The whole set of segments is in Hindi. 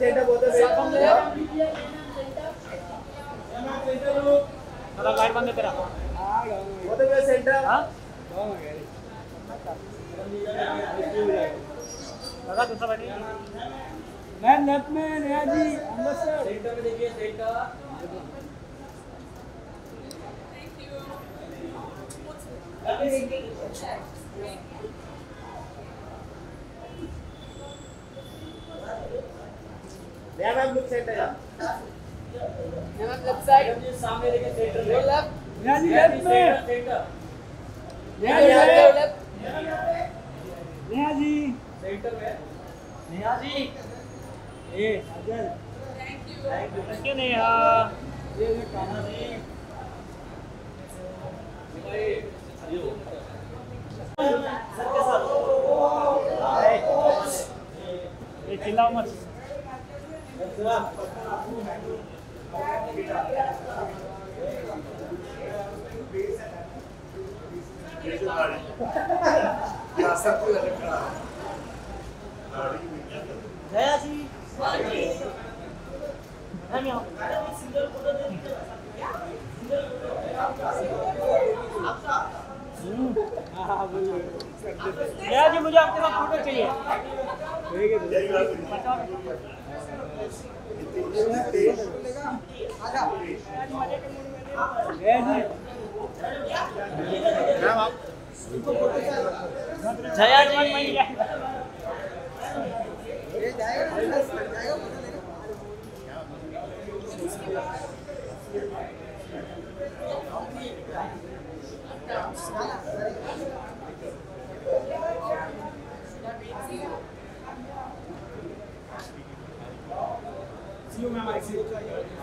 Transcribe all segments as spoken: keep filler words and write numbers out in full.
सेंटर बोलते हैं थोड़ा लाइट बंद है तेरा बोलते हैं सेंटर हाँ लगा दूसरा बैठी मैं लेफ्ट में नया जी अंदर से सेंटर में देखिए सेंटर नया मैम लुक सेंटर है नया मैम लेफ्ट साइड सामने देखिए सेंटर में लेफ्ट नया जी लेफ्ट में सेंटर नया जी लेफ्ट नया जी सेंटर में नेहा जी ए Ajay thank you thank you Neha ये ये काना जी सर के साथ ये चिल्लाओ मत जया जी सिंगल फोटो दे हां बोलो नेहा जी मुझे आपके साथ फोटो चाहिए ठीक है आजा ए जी मैम आप जया जी ये जाएगा जाएगा See you, ma'am. I see you.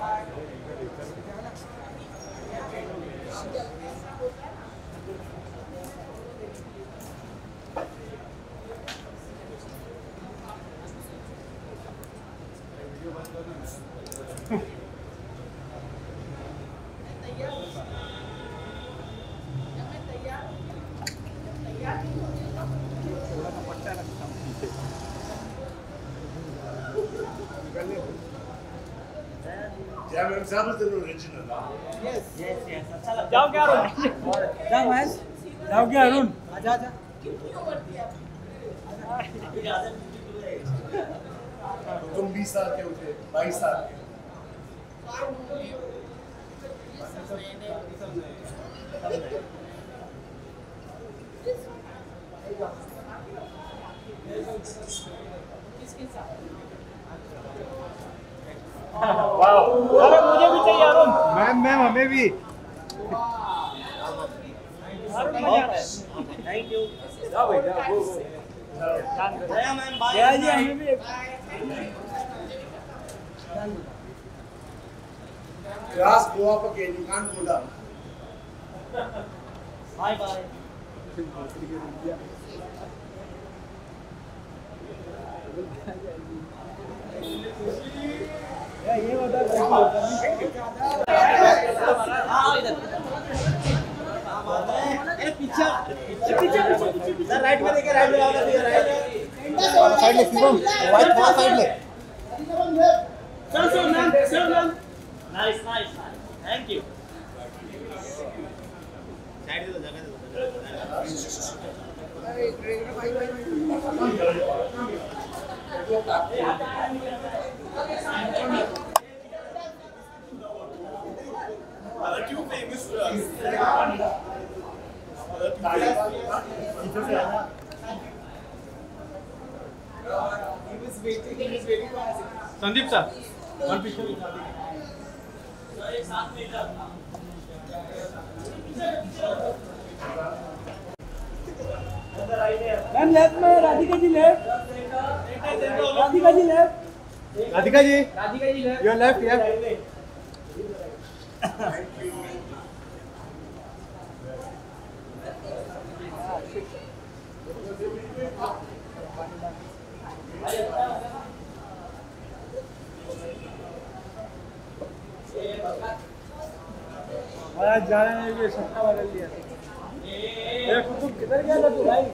Yeah, I'm example the original. Yes yes yes अच्छा लगता जाओ क्या अरुण जाओ महेश जाओ क्या अरुण आजा आजा तुम बीस साल के होते बाईस साल के वाओ अरे मुझे भी चाहिए अरुण मैम मैम हमें भी अरुण मजा आ रहा है थैंक यू जाओ भाई जाओ go go Jaya ma'am bye Jaya ji हमें भी Just go up again, you can't go down. Bye bye ये बता हां इधर ए पीछे पीछे पीछे पीछे राइट में देखिए राइट में आओ ना राइट साइड ले शिवम वाइट थोड़ा साइड ले चल चल मैम चल ma'am nice nice thank you side दे दो जगह दे दो Are you famous for us? He was waiting, he was waiting for us. Sandeep sir one picture एक साथ में इधर मैम लेफ्ट में Radhika ji left Radhika ji left Radhika ji Radhika ji left your left या आज जाने ने भी सबका बदल दिया। ये कुछ किधर गया था तू भाई?